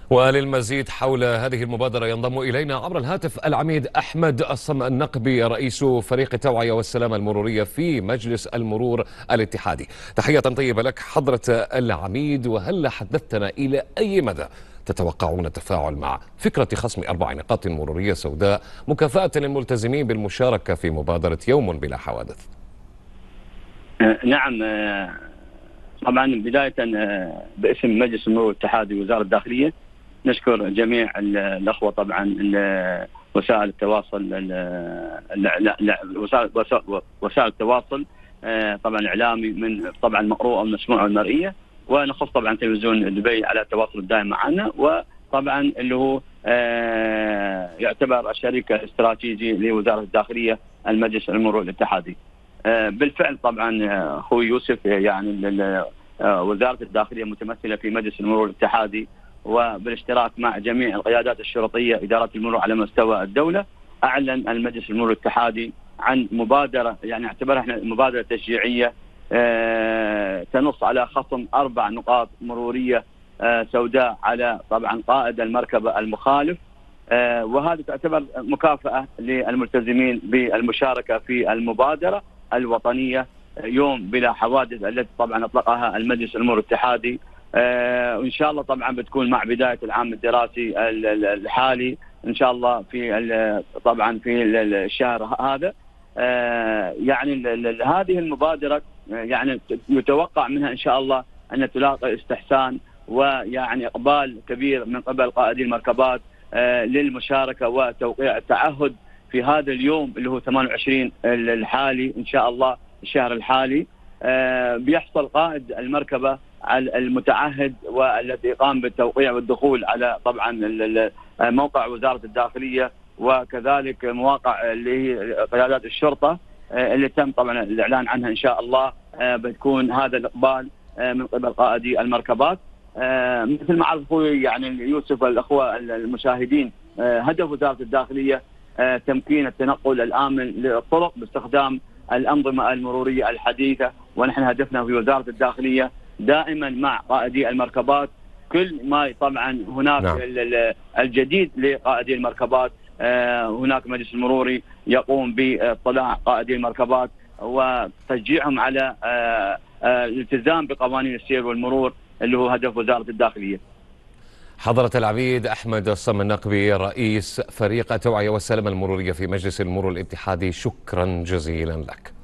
وللمزيد حول هذه المبادرة ينضم إلينا عبر الهاتف العميد أحمد النقبي رئيس فريق التوعية والسلامة المرورية في مجلس المرور الاتحادي. تحية طيبة لك حضرة العميد، وهل حدثتنا إلى أي مدى تتوقعون التفاعل مع فكرة خصم 4 نقاط مرورية سوداء مكافأة للملتزمين بالمشاركة في مبادرة يوم بلا حوادث؟ نعم، طبعا بداية باسم مجلس المرور الاتحادي ووزارة الداخلية نشكر جميع الأخوة، طبعا وسائل التواصل، وسائل التواصل طبعا الإعلامي، من طبعا المقروءة والمسموعة والمرئية، ونخص طبعا تلفزيون دبي على التواصل الدائم معنا، وطبعا اللي هو يعتبر الشريك الاستراتيجي لوزارة الداخلية المجلس المرور الاتحادي. بالفعل طبعا اخوي يوسف، يعني وزارة الداخلية متمثلة في مجلس المرور الاتحادي وبالاشتراك مع جميع القيادات الشرطية إدارات المرور على مستوى الدولة، أعلن المجلس المرور الاتحادي عن مبادرة، يعني اعتبرها احنا مبادرة تشجيعية تنص على خصم 4 نقاط مرورية سوداء على طبعا قائد المركبة المخالف، وهذه تعتبر مكافأة للملتزمين بالمشاركة في المبادرة الوطنية يوم بلا حوادث التي طبعا اطلقها المجلس المرور الاتحادي. وان شاء الله طبعا بتكون مع بداية العام الدراسي الحالي ان شاء الله في طبعا في الشهر هذا. يعني هذه المبادرة يعني يتوقع منها ان شاء الله ان تلاقي استحسان ويعني اقبال كبير من قبل قائدي المركبات للمشاركة وتوقيع التعهد في هذا اليوم اللي هو 28 الحالي ان شاء الله، الشهر الحالي. بيحصل قائد المركبة المتعهد والذي قام بالتوقيع والدخول على طبعا موقع وزارة الداخلية، وكذلك مواقع اللي هي قيادات الشرطة اللي تم طبعا الإعلان عنها إن شاء الله. بتكون هذا الإقبال من قبل قائدي المركبات. مثل ما عرف أخوي يعني يوسف والأخوة المشاهدين، هدف وزارة الداخلية تمكين التنقل الآمن للطرق باستخدام الأنظمة المرورية الحديثة، ونحن هدفنا في وزارة الداخلية دائما مع قائدي المركبات كل ما طبعا هناك نعم. الجديد لقائدي المركبات. هناك مجلس مروري يقوم باطلاع قائدي المركبات وتشجيعهم على الالتزام بقوانين السير والمرور اللي هو هدف وزارة الداخلية. حضرة العميد أحمد النقبي رئيس فريق التوعية والسلامة المرورية في مجلس المرور الاتحادي، شكرا جزيلا لك.